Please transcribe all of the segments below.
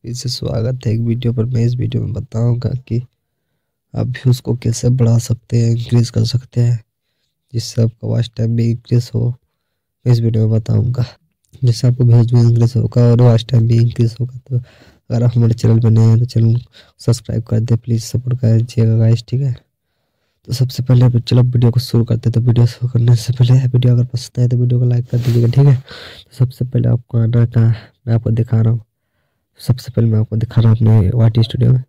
फिर से स्वागत है एक वीडियो पर। मैं इस वीडियो में बताऊंगा कि आप व्यूज़ को कैसे बढ़ा सकते हैं, इंक्रीज कर सकते हैं, जिससे आपका वॉच टाइम भी इंक्रीज हो। मैं इस वीडियो में बताऊंगा जिससे आपको व्यूज़ भी इंक्रीज होगा और वॉच टाइम भी इंक्रीज होगा। तो अगर आप हमारे चैनल पर नए हैं तो चैनल सब्सक्राइब कर दे, प्लीज़ सपोर्ट कर दीजिएगा गाइस, ठीक है। तो सबसे पहले चलो वीडियो को शुरू करते हैं। तो वीडियो शुरू करने से पहले वीडियो अगर पसंद है तो वीडियो को लाइक कर दीजिएगा, ठीक है। तो सबसे पहले आपको आना कहाँ, मैं आपको दिखा रहा हूँ। सबसे पहले मैं आपको दिखा रहा हूँ अपने वाटी स्टूडियो में।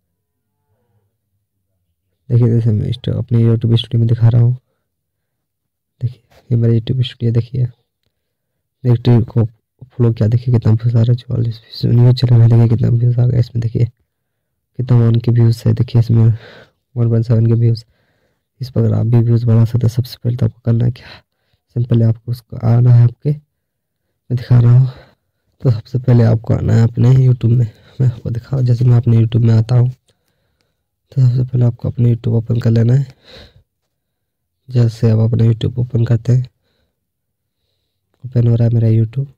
देखिए जैसे मैं अपने यूट्यूब स्टूडियो में दिखा रहा हूँ। देखिए ये मेरा यूट्यूब स्टूडियो, देखिए यूट्यूब को फॉलो किया, देखिए कितना व्यूज़ आ रहा है, 44 न्यूज़ चैनल है, देखिए कितना व्यूज़ आ गया इसमें, देखिए कितना 1 के व्यूज़ है, देखिए इसमें 1.7 के व्यूज़। इस पर अगर आप भी व्यूज़ बढ़ा सकते हैं। सबसे पहले तो आपको करना है क्या, सिंपली आपको उसको आना है आपके, मैं दिखा रहा हूँ। तो सबसे पहले आपको आना है अपने यूट्यूब में। मैं आपको दिखा रहा हूँ, जैसे मैं अपने यूट्यूब में आता हूँ तो सबसे पहले आपको अपने यूट्यूब ओपन कर लेना है। जैसे आप अपने यूट्यूब ओपन करते हैं, ओपन हो रहा है मेरा यूट्यूब।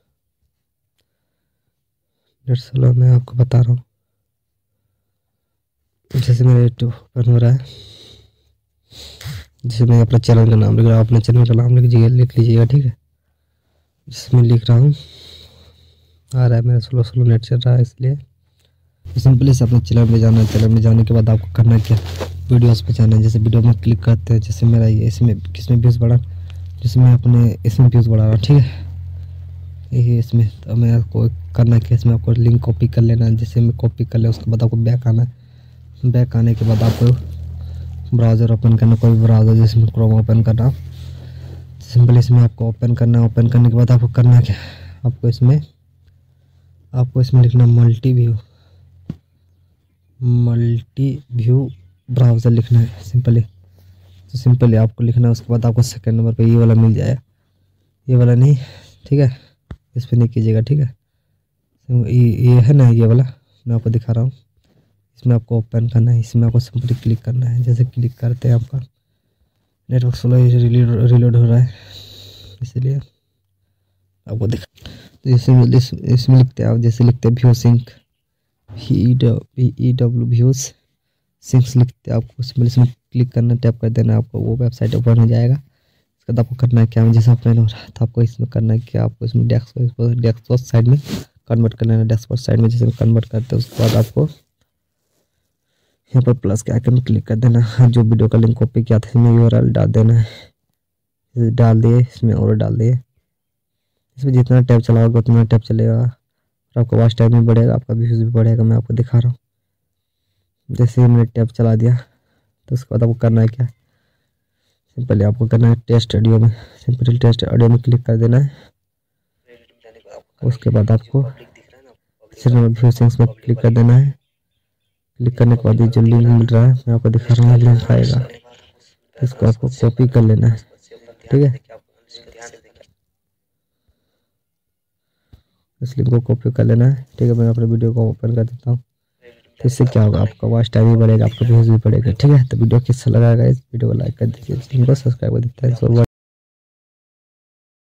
चलो मैं आपको बता रहा हूँ, जैसे मेरा यूट्यूब ओपन हो रहा है, जैसे मैं अपने चैनल का नाम लिख रहा हूँ, अपने चैनल का नाम लिख लीजिएगा, ठीक है। जिसमें लिख रहा हूँ, आ रहा है मेरा स्लो नेट चल रहा है इसलिए। सिंपली से अपने चैनल में जाना है। चैनल में जाने के बाद आपको करना क्या, वीडियोस पे जाना है। जैसे वीडियो में क्लिक करते हैं, जैसे मेरा ये इसमें किसमें व्यूज़ बढ़ा, जैसे मैं अपने इसमें व्यूज़ बढ़ा रहा हूँ, ठीक है। यही इसमें तो मैं आपको करना क्या, इसमें आपको लिंक कॉपी कर लेना है। जैसे मैं कॉपी कर ले, उसके बाद आपको बैक आना है। बैक आने के बाद आपको ब्राउज़र ओपन करना, कोई भी ब्राउज़र, जिसमें क्रोम ओपन करना। सिंपली इसमें आपको ओपन करना है। ओपन करने के बाद आपको करना क्या, आपको इसमें लिखना मल्टी व्यू ब्राउज़र लिखना है सिंपली। तो सिंपली आपको लिखना है। उसके बाद आपको सेकंड नंबर पे ये वाला मिल जाएगा, ये वाला नहीं, ठीक है, इस पर नहीं कीजिएगा, ठीक है। ये है ना, ये वाला मैं आपको दिखा रहा हूँ। इसमें आपको ओपन करना है, इसमें आपको सिंपली क्लिक करना है। जैसे क्लिक करते हैं, आपका नेटवर्क स्लो रिलोड हो रहा है, इसलिए आपको दिखा। तो इसमें लिखते हैं आप, जैसे लिखते हैं view sync, VEW views syncs लिखते हैं। आपको सिंपल इसमें क्लिक करना, टैप कर देना, आपको वो वेबसाइट ओपन हो जाएगा। इसके बाद आपको करना है क्या, जैसे ओपन हो रहा था, आपको इसमें करना है क्या, आपको इसमें डेस्कटॉप साइड में कन्वर्ट कर लेना। डेस्कटॉप साइड में जैसे कन्वर्ट करते हैं, उसके बाद आपको यहाँ पर प्लस के आइकन में क्लिक कर देना। जो वीडियो का लिंक कॉपी किया था इसमें URL डाल देना है, डाल दिए, इसमें और डाल दिए। इसमें जितना टैप चलाओगे उतना टैप चलेगा और आपका वॉच टाइम भी बढ़ेगा, आपका व्यूज़ भी बढ़ेगा। मैं आपको दिखा रहा हूँ, जैसे मैंने टैप चला दिया तो उसके बाद आपको करना है क्या, सिंपली आपको करना है टेस्ट ऑडियो में। सिंपली टेस्ट ऑडियो में क्लिक कर देना है। उसके बाद आपको व्यू सिंक्स में क्लिक कर देना है। क्लिक करने के बाद ये जो लिंक मिल रहा है, मैं आपको दिखा रहा हूँ, लिंक आएगा, इसको आपको कॉपी कर लेना है, ठीक है। इस लिंक को कॉपी कर लेना है, ठीक है। मैं अपने वीडियो को ओपन कर देता हूँ। तो इससे क्या होगा, आपका वॉच टाइम भी बढ़ेगा, आपका व्यूज़ भी बढ़ेगा, ठीक है। तो वीडियो कैसा लगा इस वीडियो को लाइक कर दीजिए, चैनल को सब्सक्राइब कर दीजिए।